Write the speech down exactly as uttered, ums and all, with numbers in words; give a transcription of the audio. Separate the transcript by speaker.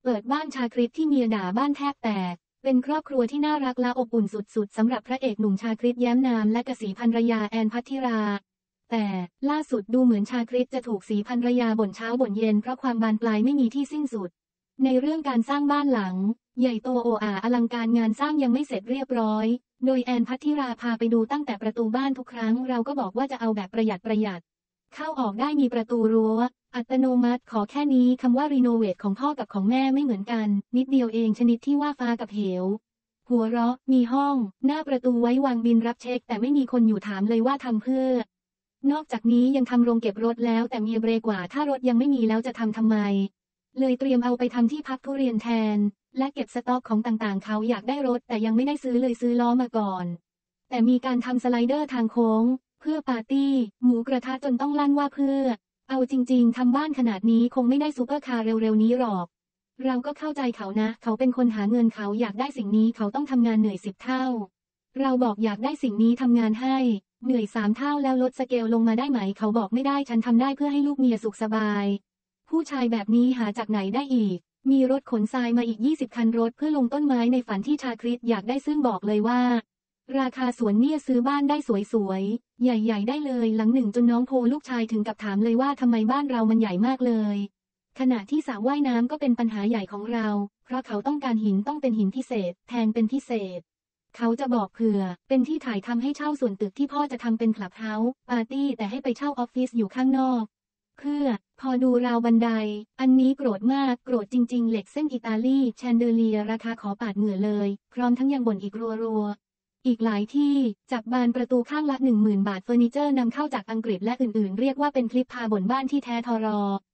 Speaker 1: เปิดบ้านชาคริตที่เมียด่าบ้านแทบแตกเป็นครอบครัวที่น่ารักและอบอุ่นสุดๆสำหรับพระเอกหนุ่มชาคริตแย้มนามและกสีภรรยาแอนพัทธิราแต่ล่าสุดดูเหมือนชาคริตจะถูกสีภรรยาบ่นเช้าบ่นเย็นเพราะความบานปลายไม่มีที่สิ้นสุดในเรื่องการสร้างบ้านหลังใหญ่โตโออาอลังการงานสร้างยังไม่เสร็จเรียบร้อยโดยแอนพัทธิราพาไปดูตั้งแต่ประตูบ้านทุกครั้งเราก็บอกว่าจะเอาแบบประหยัดประหยัดเข้าออกได้มีประตูรั้วอัตโนมัติขอแค่นี้คำว่ารีโนเวทของพ่อกับของแม่ไม่เหมือนกันนิดเดียวเองชนิดที่ว่าฟ้ากับเหวหัวเราะมีห้องหน้าประตูไว้วางบินรับเช็คแต่ไม่มีคนอยู่ถามเลยว่าทำเพื่อนอกจากนี้ยังทำโรงเก็บรถแล้วแต่เมียเบรกว่าถ้ารถยังไม่มีแล้วจะทำทำไมเลยเตรียมเอาไปทำที่พักทุเรียนแทนและเก็บสต็อกของต่างๆเขาอยากได้รถแต่ยังไม่ได้ซื้อเลยซื้อล้อมาก่อนแต่มีการทำสไลเดอร์ทางโค้งเพื่อปาร์ตี้หมูกระทะจนต้องลั่นว่าเพื่อเอาจริงๆทำบ้านขนาดนี้คงไม่ได้ซูเปอร์คาร์เร็วๆนี้หรอกเราก็เข้าใจเขานะเขาเป็นคนหาเงินเขาอยากได้สิ่งนี้เขาต้องทำงานเหนื่อยสิบเท่าเราบอกอยากได้สิ่งนี้ทำงานให้เหนื่อยสามเท่าแล้วลดสเกลลงมาได้ไหมเขาบอกไม่ได้ฉันทำได้เพื่อให้ลูกเมียสุขสบายผู้ชายแบบนี้หาจากไหนได้อีกมีรถขนทรายมาอีกยี่สิบคันรถเพื่อลงต้นไม้ในฝันที่ชาคริตอยากได้ซึ่งบอกเลยว่าราคาสวนเนี่ยซื้อบ้านได้สวยๆใหญ่ๆได้เลยหลังหนึ่งจนน้องโพลูกชายถึงกับถามเลยว่าทำไมบ้านเรามันใหญ่มากเลยขณะที่สระว่ายน้ำก็เป็นปัญหาใหญ่ของเราเพราะเขาต้องการหินต้องเป็นหินพิเศษแพงเป็นพิเศษเขาจะบอกเผื่อเป็นที่ถ่ายทำให้เช่าส่วนตึกที่พ่อจะทำเป็นคลับเฮาส์ปาร์ตี้แต่ให้ไปเช่าออฟฟิศอยู่ข้างนอกเพื่อพอดูราวบันไดอันนี้โกรธมากโกรธจริงๆเหล็กเส้นอิตาลีแชนเดเลียราคาขอปาดเหงื่อเลยพร้อมทั้งยังบ่นอีกรัวๆอีกหลายที่จับบานประตูข้างละ หนึ่งหมื่น บาทเฟอร์นิเจอร์นำเข้าจากอังกฤษและอื่นๆเรียกว่าเป็นคลิปพาบ่นบ้านที่แท้ทรอ